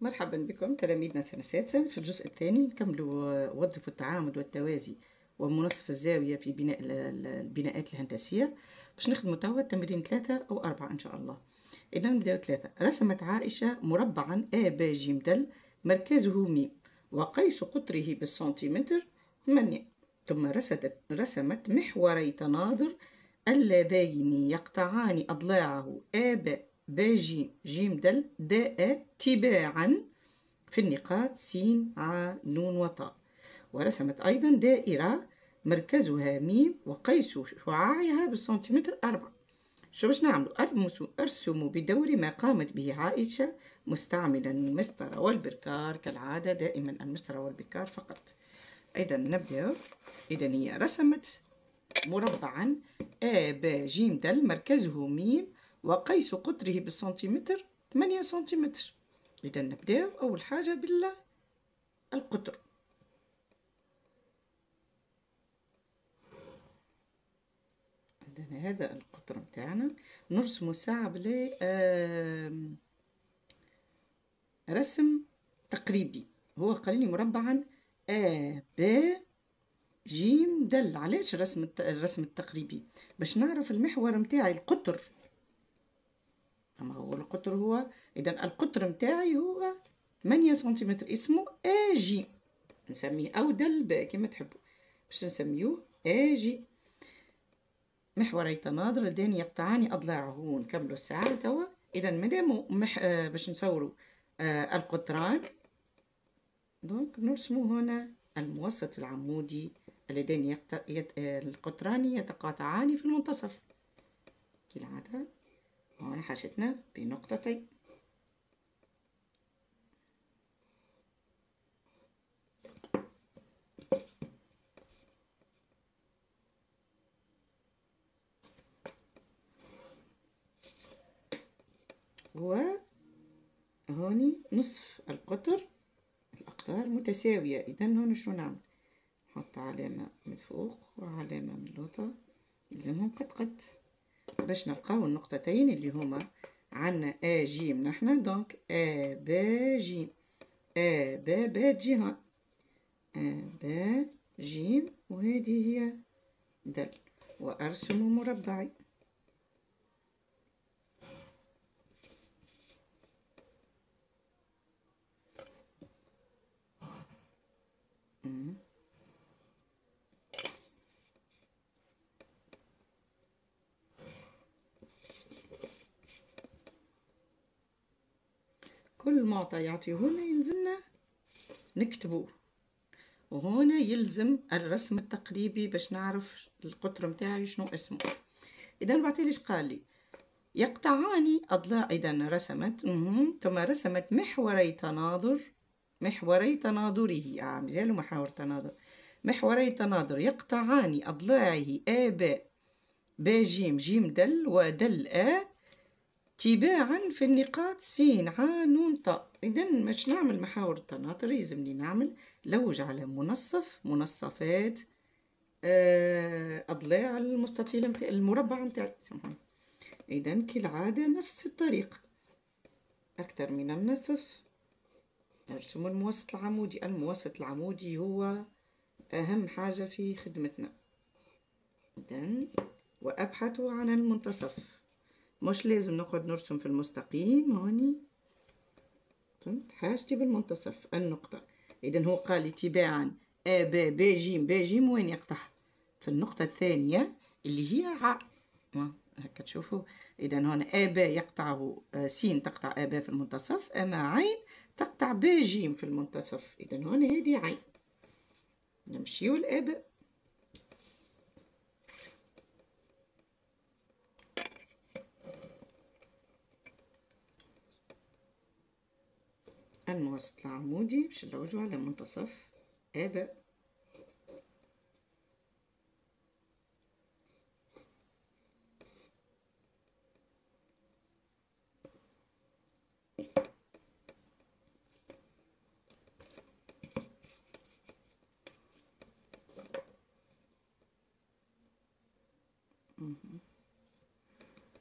مرحبا بكم تلاميذنا سنة سادسة. في الجزء الثاني نكمل وظف التعامد والتوازي ومنصف الزاوية في بناء البناءات الهندسية. باش نخدموا توا تمرين 3 أو 4 إن شاء الله. إذا نبداو 3. رسمت عائشة مربعا A B ج د مركزه م وقيس قطره بالسنتيمتر 8. ثم رسمت محوري تناظر اللذين يقطعان أضلاعه A B ب ج ج د د تباعا في النقاط س ع ن وط. ورسمت أيضا دائرة مركزها م وقيس شعاعها بالسنتيمتر 4. شو باش نعملوا؟ أرسموا بدور ما قامت به عائشة مستعملا المسطرة والبركار كالعادة، دائما المسطرة والبركار فقط. إذا نبدأ. إذا هي رسمت مربعا A B ج د مركزه م وقيس قطره بالسنتيمتر 8 سنتيمتر. إذا نبدأ أول حاجة بالقطر. عندنا هذا القطر متاعنا، نرسمه ساعة بلي رسم تقريبي. هو قاليني مربعا A B ج د. علاش الرسم التقريبي؟ باش نعرف المحور متاعي القطر. أما هو القطر هو، إذا القطر متاعي هو 8 سنتيمتر، اسمه A G، نسميه أو دل ب كما تحبوا، باش نسميوه A G. محوري تناظر اللذين يقطعان أضلاعه. نكملوا الساعة توا. إذا مادامو باش نصوروا القطران، دونك نرسموا هنا الموسط العمودي اللذين القطران يتقاطعان في المنتصف كالعادة. هنا حاشتنا بنقطتين. وهوني نصف القطر، الأقطار متساوية. إذا هنا شو نعمل؟ نحط علامة من فوق وعلامة من الوسط، يلزمهم قد باش نلقاو النقطتين اللي هما عنا A ج نحنا. دونك A B ج A B B جهة A B ج، وهذه هي د. وأرسم مربعي. كل معطى يعطيهولنا يلزمنا نكتبوه، وهنا يلزم الرسم التقريبي باش نعرف القطر متاعي شنو اسمه. إذا بعتليش قال لي يقطعان أضلاع. إذا رسمت ثم رسمت محوري تناظره. مازالوا محاور تناظر. محوري تناظر يقطعان أضلاعه A B B ج ج د ودل A تباعا في النقاط س ع ن ط. إذا باش نعمل محاور التناظر يلزمني نعمل لوج على منصفات أضلاع المستطيل متاع المربع متاعي. إذا كالعادة نفس الطريقة، أكثر من النصف. أرسم الموسط العمودي. الموسط العمودي هو أهم حاجة في خدمتنا. إذا وأبحث عن المنتصف، مش لازم نقعد نرسم في المستقيم. هوني حاجتي بالمنتصف النقطة. إذا هو قال لي تباعا A B B ج وين يقطع؟ في النقطة الثانية اللي هي ع. هكا تشوفوا. إذا هنا A B يقطعه س تقطع A B في المنتصف، أما عين تقطع B ج في المنتصف. إذا هنا هذه عين. نمشيو ل A B. الموسط العمودي باش نلوجو على منتصف A B.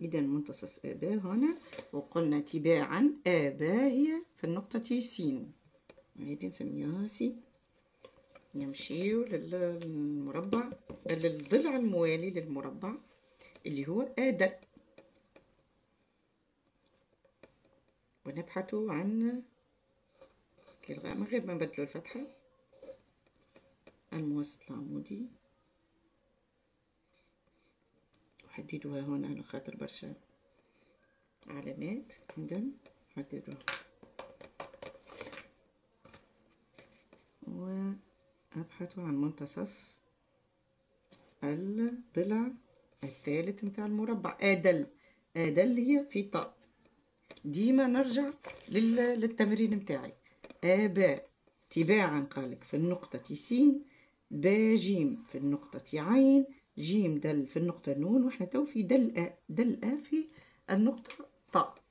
إذا منتصف آب هنا، وقلنا تباعا آب هي في النقطة س، هذه نسميوها س. نمشيو للمربع، للضلع الموالي للمربع اللي هو آد، ونبحث عن من غير ما نبدلو الفتحة الموسط العمودي، وحددوها هنا على خاطر برشا علامات. إذا حددوها وأبحث عن منتصف الضلع الثالث متاع المربع. آدل هي في طاء. ديما نرجع للتمرين متاعي. آباء تباعا قالك في النقطة س، با جيم في النقطة عين، جيم دل في النقطة نون، واحنا تو في دل آ في النقطة طاء.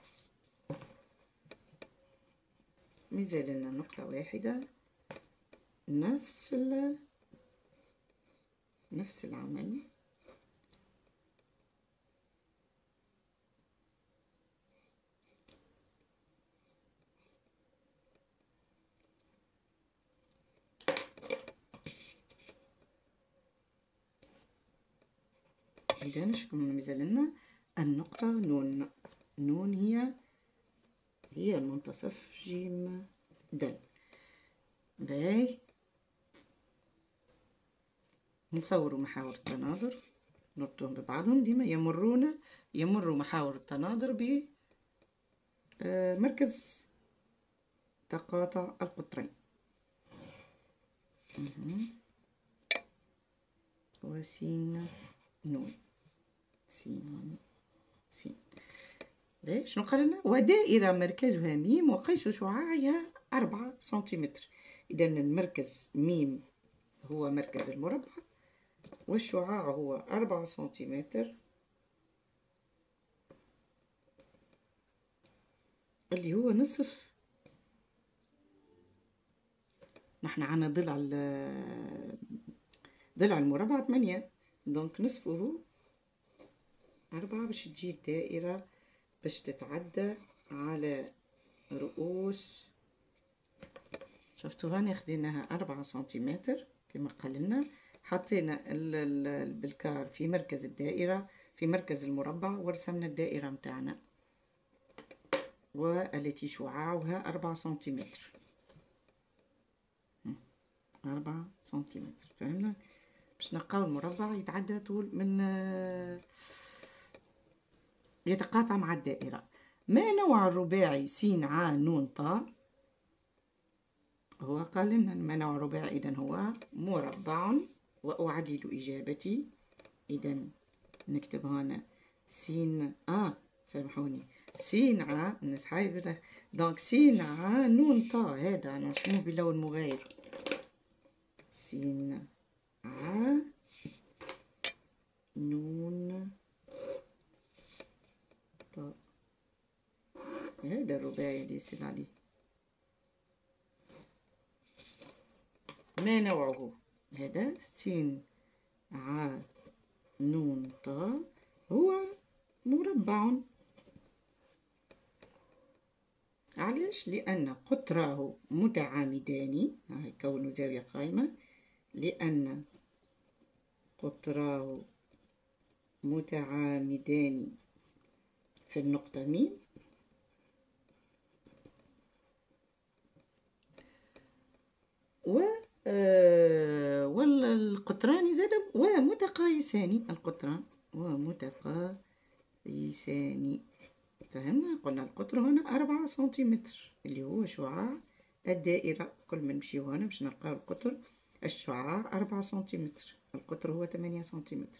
مازال لنا نقطة واحدة، نفس العمل. إذا شكون مازال لنا النقطة نون. نون هي المنتصف جيم دل. باهي، نصوروا محاور التناظر نربطهم ببعضهم. ديما يمر محاور التناظر بمركز تقاطع القطرين. وسين نون، سين. شنو قال لنا؟ ودائرة مركزها ميم وقيس شعاعها 4 سنتيمتر. إذا المركز ميم هو مركز المربع، والشعاع هو 4 سنتيمتر، اللي هو نصف. نحن عنا ضلع المربع 8، دونك نصفه 4 باش تجي الدائرة باش تتعدى على رؤوس. شفتوا هاني خديناها 4 سنتيمتر كما قالنا، حطينا البلكار في مركز الدائرة في مركز المربع، ورسمنا الدائرة متاعنا والتي شعاعها 4 سنتيمتر. 4 سنتيمتر، فهمنا؟ باش نلقاو المربع يتعدى طول من يتقاطع مع الدائرة. ما نوع الرباعي س ع ن ط؟ هو قال لنا ما نوع الرباعي، إذن هو مربع. وأعدل إجابتي. إذا نكتب هنا س سامحوني، س ع الناس حايبة، دونك س ع ن ط. هذا نرسموه بلون مغاير. س ع ن ط، هذا الرباعي اللي يصير عليه. ما نوعه؟ هذا س ع ن ط هو مربع. علاش؟ لأن قطراه متعامدان، يكون زاوية قائمة، لأن قطراه متعامدان في النقطة م، والقطران زاد ومتقايسان. القطران ومتقايسان، فهمنا؟ قلنا القطر هنا 4 سنتيمتر اللي هو شعاع الدائرة. كل ما نمشيو هنا باش نلقاو القطر الشعاع 4 سنتيمتر، القطر هو 8 سنتيمتر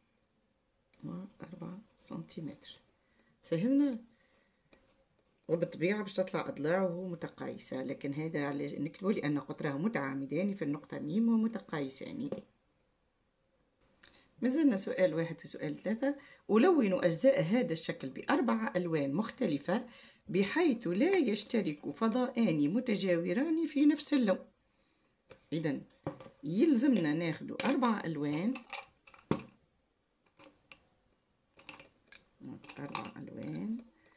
و4 سنتيمتر، فهمنا؟ وبالطبيعة باش تطلع أضلاعه متقايسة، لكن هذا نكتبه لأن قطره متعامدان في النقطة م ومتقايسان. مازلنا سؤال 1 وسؤال 3. ألون أجزاء هذا الشكل ب4 ألوان مختلفة بحيث لا يشترك فضاءان متجاوران في نفس اللون. إذن يلزمنا ناخد 4 ألوان 4 ألوان.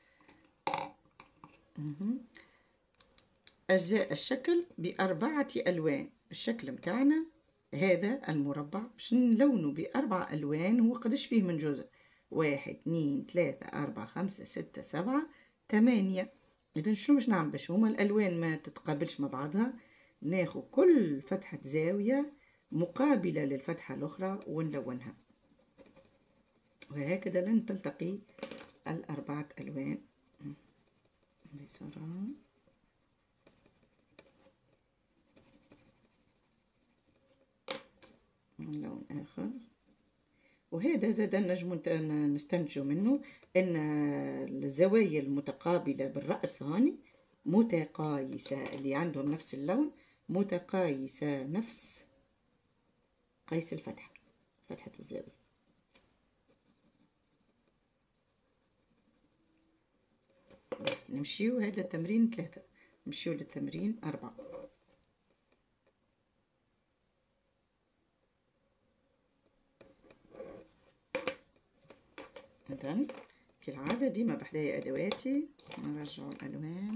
أجزاء الشكل ب4 ألوان. الشكل متاعنا هذا المربع باش نلونه ب4 ألوان. هو قداش فيه من جزء؟ 1 2 3 4 5 6 7 8. إذا شنو باش نعمل باش هما الألوان ما تتقابلش مع بعضها؟ ناخد كل فتحة زاوية مقابلة للفتحة الأخرى ونلونها، وهكذا لن تلتقي ال4 ألوان بسرعة. لون آخر. وهذا زاد نجم نستنتجوا منه أن الزوايا المتقابلة بالرأس هاني متقايسة، اللي عندهم نفس اللون متقايسة نفس قيس الفتحة، فتحة الزاوية. نمشيو هذا التمرين 3، نمشيو للتمرين 4. إذن كالعادة ديما بحدايا أدواتي، نرجع الألوان.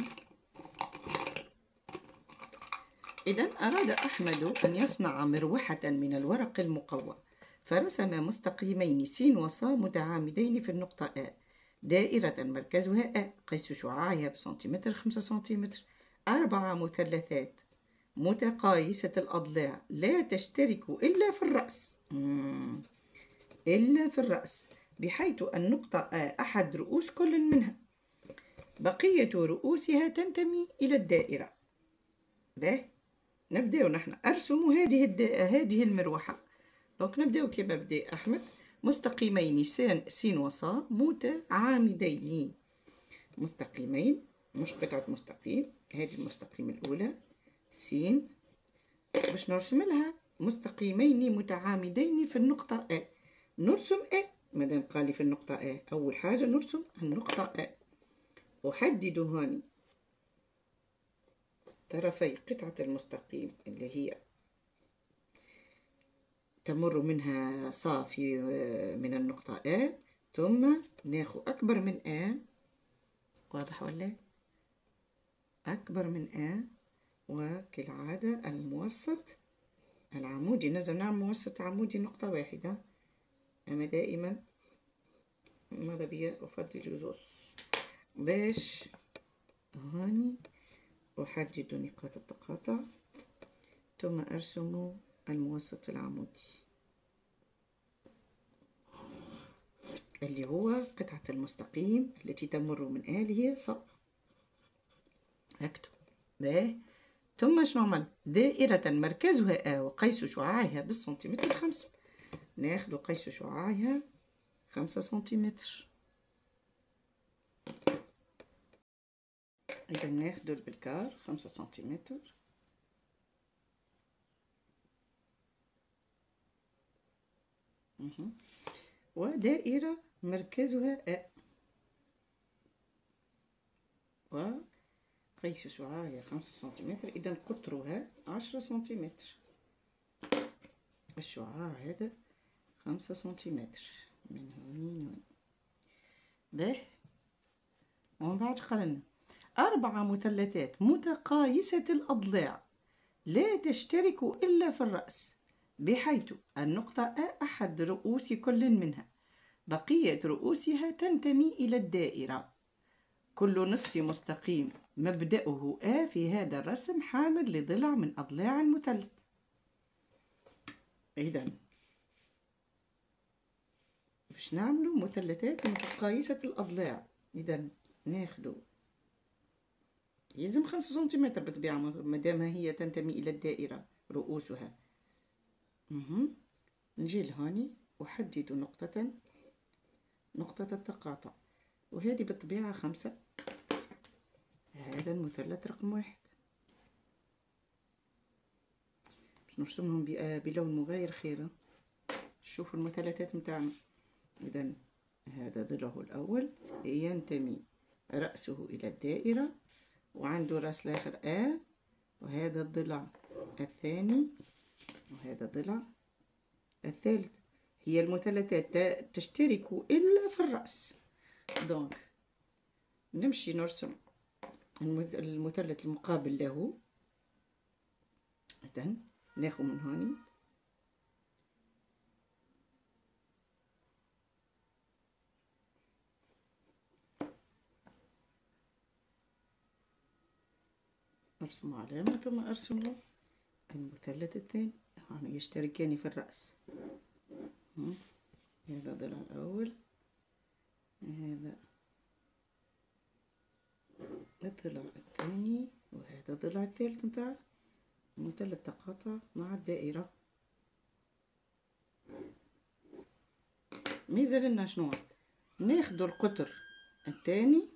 إذن أراد أحمد أن يصنع مروحة من الورق المقوى، فرسم مستقيمين س وص متعامدين في النقطة A، دائرة مركزها A، قيس شعاعها بسنتيمتر 5 سنتيمتر، 4 مثلثات متقايسة الأضلاع لا تشترك إلا في الرأس، إلا في الرأس، بحيث النقطة A أحد رؤوس كل منها، بقية رؤوسها تنتمي إلى الدائرة. به نبدأ نحن أرسم هذه المروحة. دونك نبدأ كما بدأ أحمد، مستقيمين س وص متعامدين، مستقيمين مش قطعة مستقيم، هذه المستقيم الأولى س، باش نرسم لها مستقيمين متعامدين في النقطة A. نرسم A مادام قال لي في النقطة A، أول حاجة نرسم النقطة A، أحدد هاني طرفي قطعة المستقيم اللي هي تمر منها صافي من النقطة A، ثم ناخذ أكبر من A، واضح ولا؟ أكبر من A، وكالعادة الموسط العمودي لازم نعمل موسط عمودي نقطة واحدة، أما دائما ماذا بيا أفضل زوز باش هاني أحدد نقاط التقاطع، ثم أرسم الموسط العمودي اللي هو قطعة المستقيم التي تمر من A اللي هي ص. أكتب باهي. ثم شنو نعمل؟ دائرة مركزها A وقيس شعاعها بالسنتيمتر 5، ناخذ قيس شعاعها 5 سنتيمتر. إذا ناخذ البلكار 5 سنتيمتر، ودائرة مركزها A وقيس شعاعها 5 سنتيمتر، إذا قطرها 10 سنتيمتر. الشعاع هذا 5 سنتيمتر من هونين. به ومن بعد قالنا 4 مثلثات متقايسة الأضلاع لا تشترك إلا في الرأس، بحيث النقطة A أحد رؤوس كل منها، بقية رؤوسها تنتمي إلى الدائرة. كل نصف مستقيم مبدأه A في هذا الرسم حامل لضلع من أضلاع المثلث. إذن باش نعملوا مثلثات متقايسة الأضلاع، إذن ناخدو يلزم 5 سنتيمتر بالطبيعة مادام هي تنتمي إلى الدائرة رؤوسها. نجي لهاني أحدد نقطة التقاطع، وهذه بالطبيعة 5، هذا المثلث رقم 1. باش نرسمهم بلون مغاير خيرا. شوفوا المثلثات متاعنا. إذن هذا ضلعه الأول ينتمي رأسه إلى الدائرة، وعنده رأس الآخر A، وهذا الضلع الثاني، وهذا الضلع الثالث. هي المثلثات تشترك إلا في الرأس، دونك نمشي نرسم المثلث المقابل له. إذا ناخذ من هوني أرسم علامة ثم أرسم المثلث الثاني، هنا يشتركان في الرأس. هذا الضلع الأول، هذا الضلع الثاني، وهذا الضلع الثالث متاع مثلث تقاطع مع الدائرة. ميزال لنا شنو؟ ناخدو القطر الثاني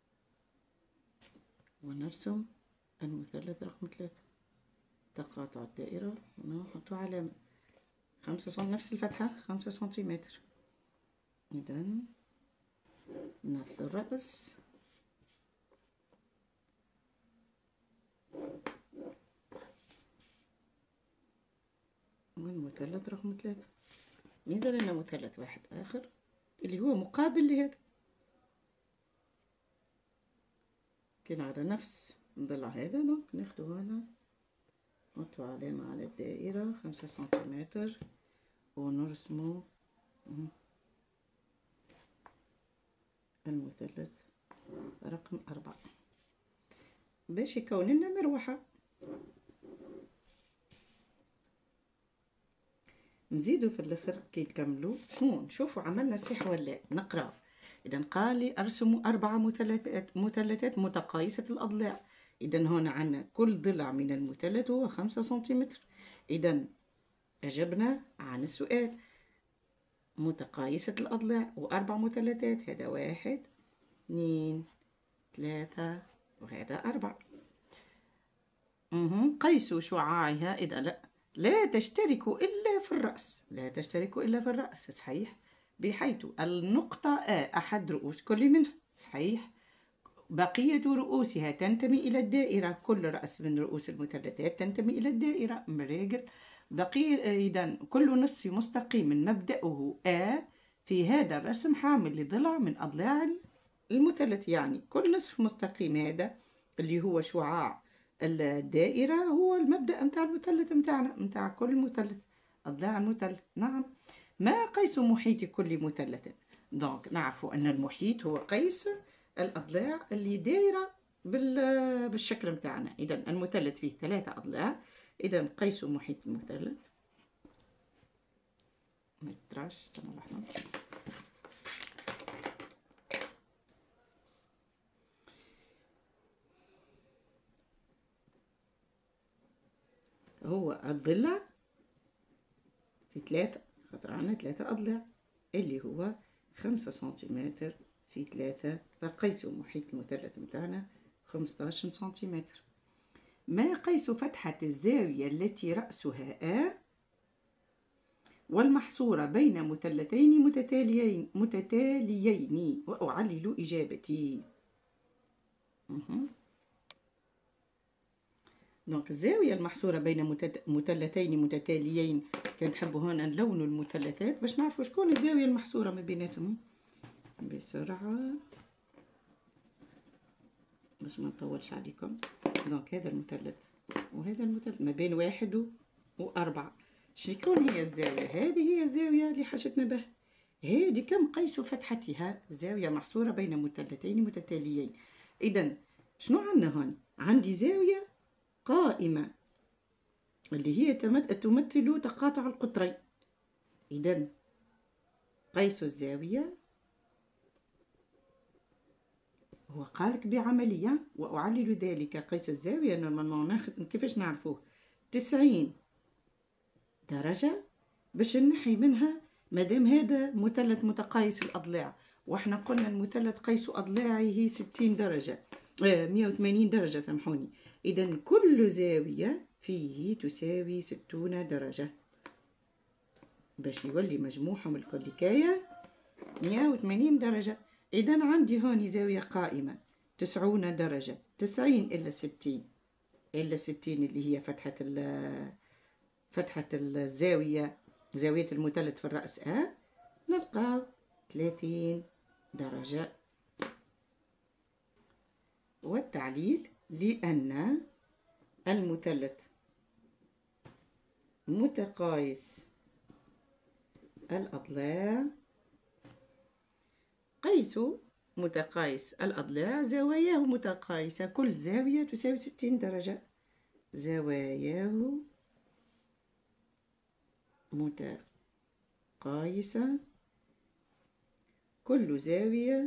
ونرسم المثلث رقم 3 تقاطع الدائرة ونحطو علامة 5 سم، نفس الفتحة 5 سنتيمتر. إذا نفس الرأس والمثلث رقم 3. ميزال لنا مثلث واحد آخر اللي هو مقابل لهذا، كان على نفس الضلع هذا. دونك ناخدو هنا نحطو علامة على الدائرة 5 سنتيمتر ونرسمو المثلث رقم 4 باش يكون لنا مروحة. نزيدو في الاخر كي نكملو شنو نشوفوا عملنا صح ولا نقرا. اذا قال لي ارسموا 4 مثلثات متقايسة الاضلاع. اذا هنا عندنا كل ضلع من المثلث هو 5 سنتيمتر. اذا اجبنا عن السؤال متقايسة الاضلاع واربع مثلثات، هذا 1 2 3 وهذا 4. قيسوا شعاعها. إذا لا تشترك إلا في الرأس، لا تشترك إلا في الرأس، صحيح، بحيث النقطة أحد رؤوس كل منها، صحيح، بقية رؤوسها تنتمي إلى الدائرة، كل رأس من رؤوس المثلثات تنتمي إلى الدائرة مراجل. بقية إذا كل نصف مستقيم مبدأه في هذا الرسم حامل لضلع من أضلاع المثلث. يعني كل نصف مستقيم هذا اللي هو شعاع الدائرة هو المبدأ متاع المثلث متاعنا، متاع كل مثلث، أضلاع المثلث. نعم. ما قيس محيط كل مثلث؟ دونك نعرفوا أن المحيط هو قيس الأضلاع اللي دايرة بالشكل متاعنا. إذا المثلث فيه 3 أضلاع. إذا قيس محيط المثلث. ما تراش استنى لحظة. هو الضلع في 3، خاطر عنا 3 أضلاع اللي هو 5 سنتيمتر في 3، فقيس محيط المثلث متاعنا 15 سنتيمتر. ما قيس فتحة الزاوية التي رأسها والمحصورة بين مثلثين متتاليين وأعلل إجابتي. دونك الزاوية المحصورة بين مثلثين متتاليين. كان تحبوا هنا نلونوا المثلثات باش نعرفوا شكون الزاوية المحصورة ما بيناتهم بسرعة باش ما نطولش عليكم. دونك هذا المثلث وهذا المثلث ما بين 1 و4. شكون هي الزاوية؟ هذه هي الزاوية اللي حاجتنا به. هذه كم قيس فتحتها؟ زاوية محصورة بين مثلثين متتاليين. إذا شنو عندنا هون؟ عندي زاوية قائمة اللي هي تمثل تقاطع القطرين. إذا قيس الزاوية هو قالك بعملية وأعلل ذلك. قيس الزاوية نورمالمون ناخذ كيفاش نعرفوه؟ 90 درجة باش نحي منها مادام هذا مثلث متقايس الأضلاع، وإحنا قلنا المثلث قيس أضلاعه 60 درجة 180 درجة سامحوني. إذا كل زاوية فيه تساوي 60 درجة باش يولي مجموعهم الكليكاية 180 درجة. إذا عندي هوني زاوية قائمة 90 درجة. 90 إلا 60 إلا 60 اللي هي فتحة الزاوية، زاوية المثلث في الرأس نلقاو 30 درجة والتعليل: لأن المثلث متقايس الأضلاع، قيسوا متقايس الأضلاع، زواياه متقايسة، كل زاوية تساوي 60 درجة، زواياه متقايسة، كل زاوية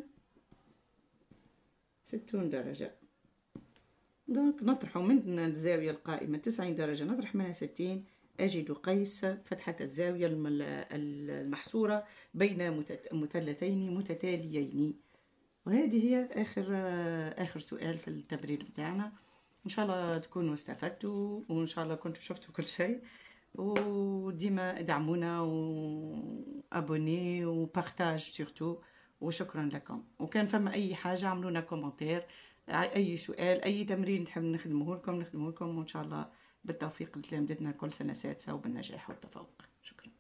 60 درجة. دونك نطرح من الزاوية القائمة 90 درجة، نطرح منها 60، أجد قيس فتحة الزاوية المحصورة بين مثلثين متتاليين. وهذه هي آخر سؤال في التمرين بتاعنا. إن شاء الله تكونوا استفدتوا، وإن شاء الله كنتوا شفتوا كل شيء، وديما ادعمونا وابوني وبارتاج سورتو. وشكرا لكم. وكان فما اي حاجه عملونا كومنتير، اي سؤال، اي تمرين نحب نخدمه لكم، وان شاء الله بالتوفيق لتلامذتنا كل سنه سادسه وبالنجاح والتفوق. شكرا.